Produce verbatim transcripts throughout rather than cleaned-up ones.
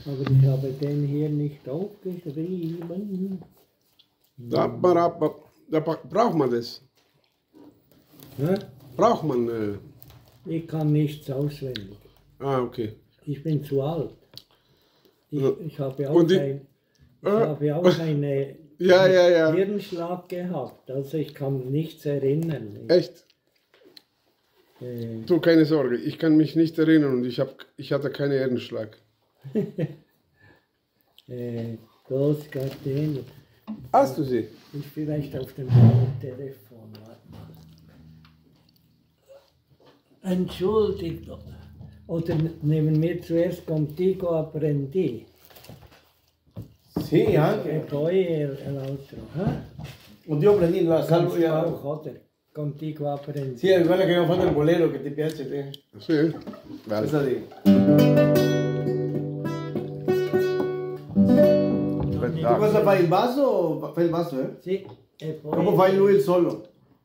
Aber ich habe den hier nicht aufgeschrieben. Da, da, da braucht man das. Hä? Braucht man. Äh... Ich kann nichts auswendig. Ah, okay. Ich bin zu alt. Ich, ich habe auch, Und die, ein, ich äh, habe auch eine ja, ja, ja. Hirnschlag gehabt. Also ich kann nichts erinnern. Echt? Äh, Du, keine Sorge, ich kann mich nicht erinnern und ich, hab, ich hatte keinen Hirnschlag. äh, Großgardenie. Hast du sie? Ist vielleicht auf dem Telefon. Warte mal. Entschuldigt. Oder nehmen wir zuerst Contigo Apprendi. Sí, anche. E poi l'altro. Eh? Oddio, prendi la salvo Kannst du io. auch, oder? Contigo Apprendi. Sì, è quella che abbiamo fatto il bolero che ti piace te. Sì. Vale. Questa lì. Tu cosa fai, il basso o fai il basso, eh? Sì, e poi... Dopo fai lui il solo.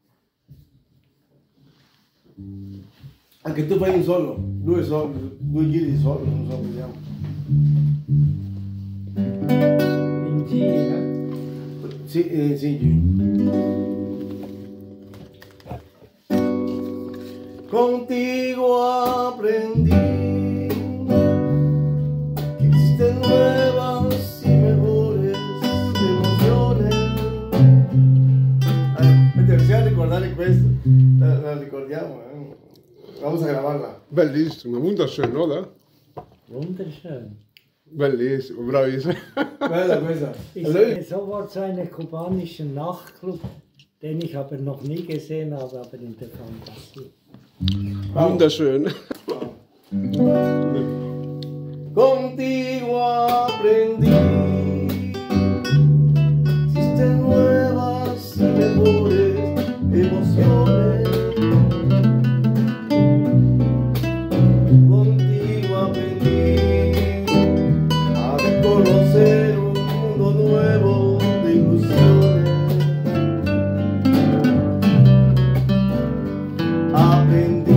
Anche tu fai un solo, due solo, due giri di solo, non so, vediamo. In G, eh? Sì, eh, sì, G. Contigo aprendí que existen nuevas y mejores emociones. Ah, mi piaceva ricordare questo, la, la ricordiamo, eh? Vamos a grabarla. Bellissimo, wunderschön, oder? Wunderschön. Bellissimo, bravissimo. Bella questa. Ist sofort so einen kubanischen Nachtclub, den ich aber noch nie gesehen habe, aber in der Fantasie. Wunderschön. Contigo aprendí, existen nuevas y mejores emociones. Contigo aprendí a conocer un mundo nuevo de ilusiones. Aprendí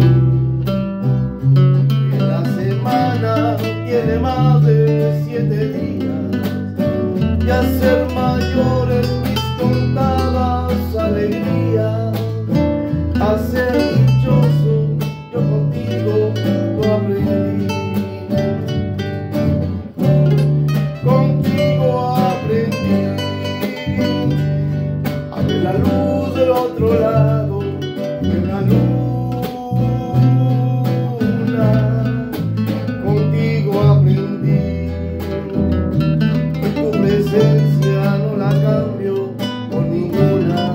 que la semana tiene más de siete días y a ser mayores mis contadas alegrías, a ser dichoso yo contigo lo aprendí. Contigo aprendí a ver la luz del otro lado de la luna. Contigo aprendí que tu presencia no la cambio por ninguna.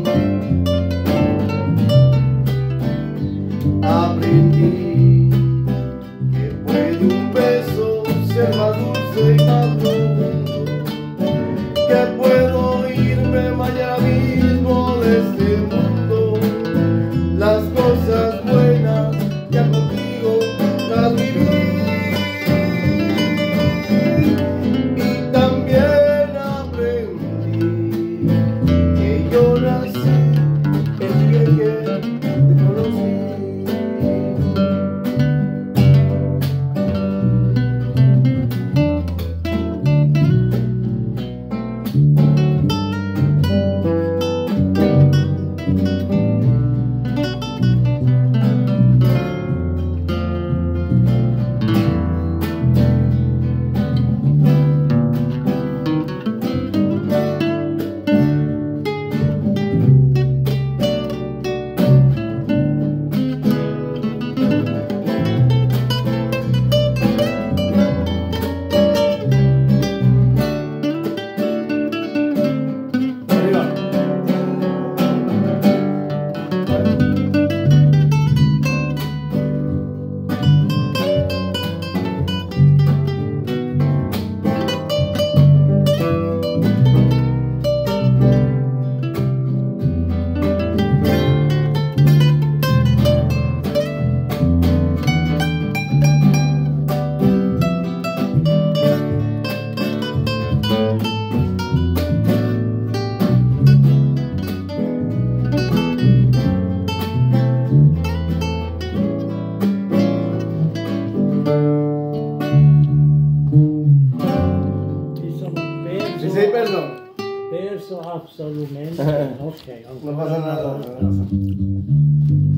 Aprendí que puede un beso ser más dulce y más profundo, que puedo irme mañana mismo de este mundo. Las cosas buenas ya contigo las viví. Y también aprendí que yo nací el día que te conocí. Si sei personas. Perso absolutamente. Ok, No ancora pasa una nada. volta. No pasa.